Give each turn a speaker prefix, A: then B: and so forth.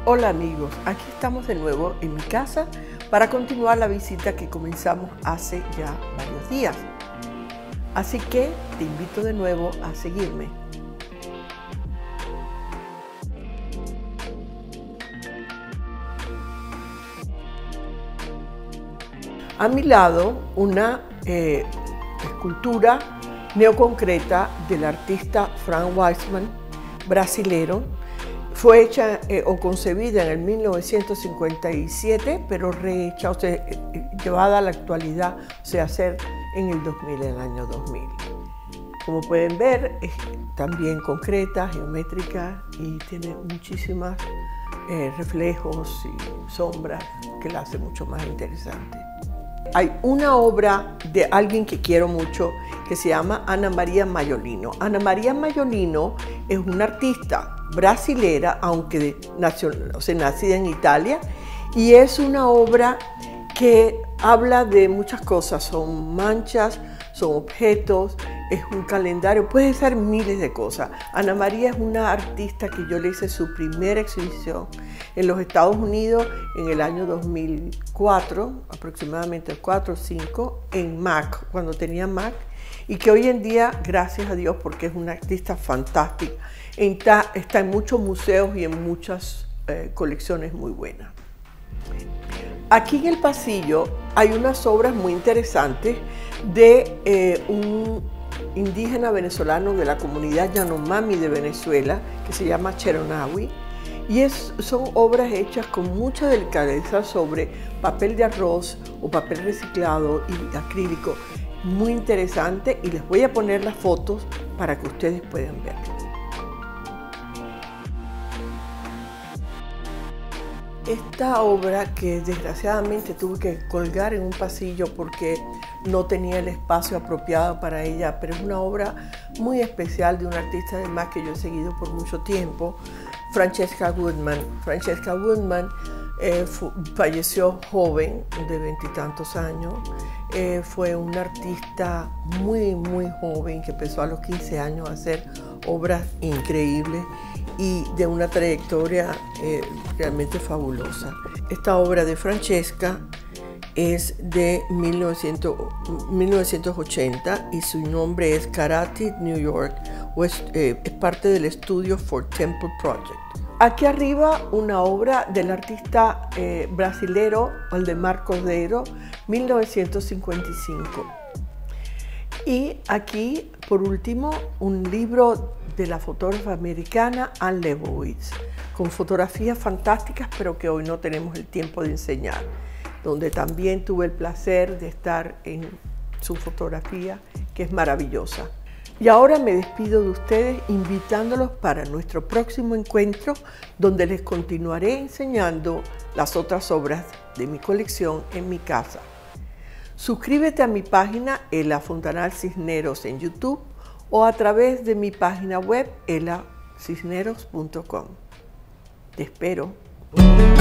A: Hola amigos, aquí estamos de nuevo en mi casa para continuar la visita que comenzamos hace ya varios días. Así que te invito de nuevo a seguirme. A mi lado una escultura neoconcreta del artista Frank Wiseman, brasilero. Fue hecha o concebida en el 1957, pero rehecha, o sea, llevada a la actualidad, o sea, hacer en el 2000, en el año 2000. Como pueden ver, es también concreta, geométrica y tiene muchísimos reflejos y sombras que la hace mucho más interesante. Hay una obra de alguien que quiero mucho que se llama Ana María Maiolino. Ana María Maiolino es una artista brasilera, aunque nacida en Italia, y es una obra que habla de muchas cosas. Son manchas, son objetos, es un calendario, puede ser miles de cosas. Ana María es una artista que yo le hice su primera exhibición en los Estados Unidos en el año 2004, aproximadamente 4 o 5, en MAC, cuando tenía MAC, y que hoy en día, gracias a Dios, porque es una artista fantástica, está en muchos museos y en muchas colecciones muy buenas. Aquí en el pasillo hay unas obras muy interesantes de un indígena venezolano de la comunidad Yanomami de Venezuela, que se llama Cheronawi, y son obras hechas con mucha delicadeza sobre papel de arroz o papel reciclado y acrílico. Muy interesante, y les voy a poner las fotos para que ustedes puedan verlo. Esta obra, que desgraciadamente tuve que colgar en un pasillo porque no tenía el espacio apropiado para ella, pero es una obra muy especial de una artista además que yo he seguido por mucho tiempo, Francesca Goodman. Francesca Goodman falleció joven, de 20 y tantos años. Fue una artista muy joven que empezó a los 15 años a hacer obras increíbles y de una trayectoria realmente fabulosa. Esta obra de Francesca es de 1980 y su nombre es Karate New York, es parte del estudio For Temple Project. Aquí arriba una obra del artista brasilero Waldemar Cordeiro, 1955. Y aquí, por último, un libro de la fotógrafa americana Anne Leibovitz, con fotografías fantásticas, pero que hoy no tenemos el tiempo de enseñar, donde también tuve el placer de estar en su fotografía, que es maravillosa. Y ahora me despido de ustedes invitándolos para nuestro próximo encuentro, donde les continuaré enseñando las otras obras de mi colección en mi casa. Suscríbete a mi página Ela Fontanal Cisneros en YouTube o a través de mi página web elacisneros.com. Te espero.